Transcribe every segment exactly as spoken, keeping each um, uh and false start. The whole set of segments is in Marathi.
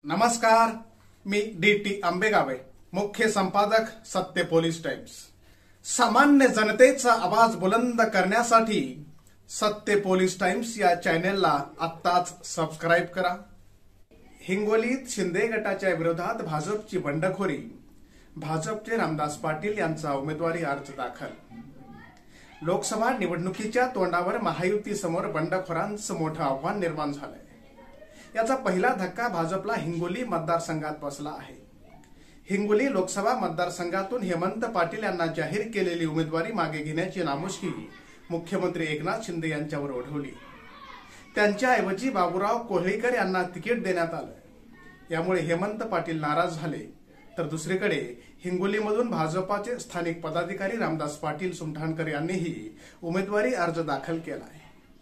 नमस्कार, मी डी टी आंबेगावे, मुख्य संपादक सत्य पोलीस टाइम्स। सामान्य जनतेचा आवाज बुलंद करण्यासाठी सत्य पोलीस टाइम्स या चॅनेलला आत्ताच सबस्क्राइब करा। हिंगोलीत शिंदे गटाच्या विरोधात भाजपची बंडखोरी, भाजपचे रामदास पाटील यांचा उमेदवारी अर्ज दाखल। लोकसभा निवडणुकीच्या तोंडावर महायुती समोर बंडखोरांचं मोठं आव्हान निर्माण झालंय। याचा पहिला धक्का भाजपला हिंगोली मतदारसंघात बसला आहे। हिंगोली लोकसभा मतदारसंघातून हेमंत पाटील यांना जाहीर केलेली उमेदवारी मागे घेण्याची नामुष्की मुख्यमंत्री एकनाथ शिंदे यांच्यावर ओढवली। त्यांच्याऐवजी बाबूराव कोहळीकर यांना तिकीट देण्यात आलं। यामुळे हेमंत पाटील नाराज झाले, तर दुसरीकडे हिंगोलीमधून भाजपाचे स्थानिक पदाधिकारी रामदास पाटील सुमठाणकर यांनीही उमेदवारी अर्ज दाखल केला आहे।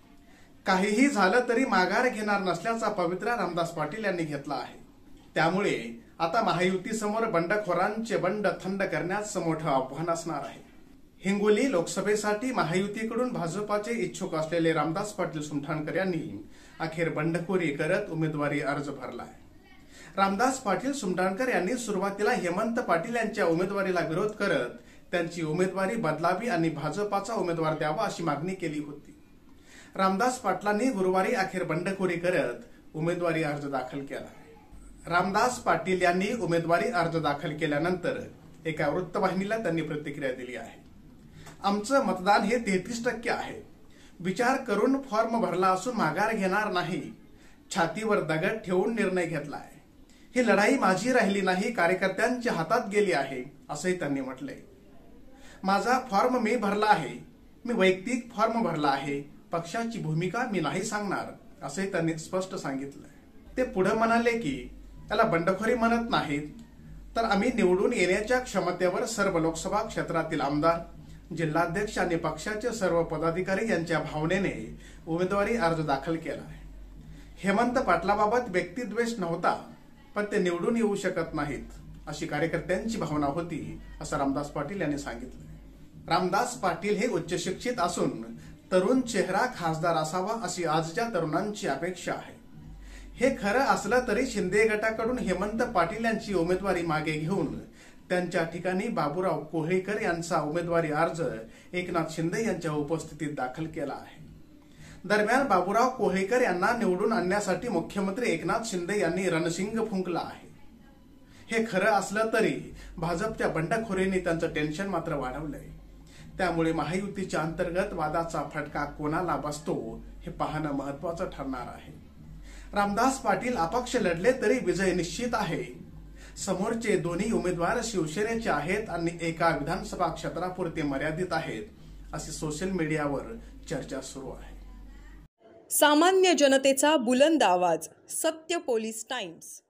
काहीही झालं तरी माघार घेणार नसल्याचा पवित्रा रामदास पाटील यांनी घेतला आहे। त्यामुळे आता महायुतीसमोर बंडखोरांचे बंड थंड करण्याचं मोठं आव्हान असणार आहे। हिंगोली लोकसभेसाठी महायुतीकडून भाजपाचे इच्छुक असलेले रामदास पाटील सुमठाणकर यांनी अखेर बंडखोरी करत उमेदवारी अर्ज भरला आहे। रामदास पाटील सुमठाणकर यांनी सुरुवातीला हेमंत पाटील यांच्या उमेदवारीला विरोध करत त्यांची उमेदवारी बदलावी आणि भाजपाचा उमेदवार द्यावा अशी मागणी केली होती। रामदास पाटलांनी गुरुवारी अखेर बंडखोरी करत उमेदवारी अर्ज दाखल केला। रामदास पाटील यांनी उमेदवारी अर्ज दाखल केल्यानंतर एका वृत्तवाहिनीला त्यांनी प्रतिक्रिया दिली आहे। आमचं मतदान हे तेहतीस टक्के आहे। विचार करून फॉर्म भरला असून माघार घेणार नाही। छातीवर दगड ठेवून निर्णय घेतला आहे। ही लढाई माझी राहिली नाही, कार्यकर्त्यांच्या हातात गेली आहे, असंही त्यांनी म्हटलंय। माझा फॉर्म मी भरला आहे। मी वैयक्तिक फॉर्म भरला आहे। पक्षाची भूमिका मी नाही सांगणार, असंही त्यांनी स्पष्ट सांगितलंय। ते पुढे म्हणाले की त्याला बंडखोरी म्हणत नाहीत, तर आम्ही निवडून येण्याच्या क्षमतेवर सर्व लोकसभा क्षेत्रातील आमदार, जिल्हाध्यक्ष आणि पक्षाचे सर्व पदाधिकारी यांच्या भावनेने उमेदवारी अर्ज दाखल केला आहे। हेमंत पाटलाबाबत व्यक्तिद्वेष नव्हता, पण ते निवडून येऊ शकत नाहीत अशी कार्यकर्त्यांची भावना होती, असं रामदास पाटील यांनी सांगितलं। रामदास पाटील हे उच्च शिक्षित असून तरुण चेहरा खासदार असावा अशी आजच्या तरुणांची अपेक्षा आहे। हे खरं असलं तरी शिंदे गटाकडून हेमंत पाटील यांची उमेदवारी मागे घेऊन त्यांच्या ठिकाणी बाबूराव कोहळीकर यांचा उमेदवारी अर्ज एकनाथ शिंदे यांच्या उपस्थितीत दाखल केला आहे। दरम्यान बाबूराव कोहळीकर यांना निवडून आणण्यासाठी मुख्यमंत्री एकनाथ शिंदे यांनी रणशिंग फुंकला आहे। हे खरं असलं तरी भाजपच्या बंडखोरीने त्यांचं टेन्शन मात्र वाढवलंय। त्यामुळे महायुतीच्या अंतर्गत वादाचा फटका कोणाला बसतो हे पाहणं महत्वाचं ठरणार आहे। रामदास पाटील अपक्ष लढले तरी विजय निश्चित आहे। समोरचे दोन्ही उमेदवार शिवसेनेचे आहेत आणि एका विधानसभा क्षेत्रापुरते मर्यादित आहेत, अशी सोशल मीडियावर चर्चा सुरू आहे। सामान्य जनतेचा बुलंद आवाज, सत्य पोलीस टाइम्स।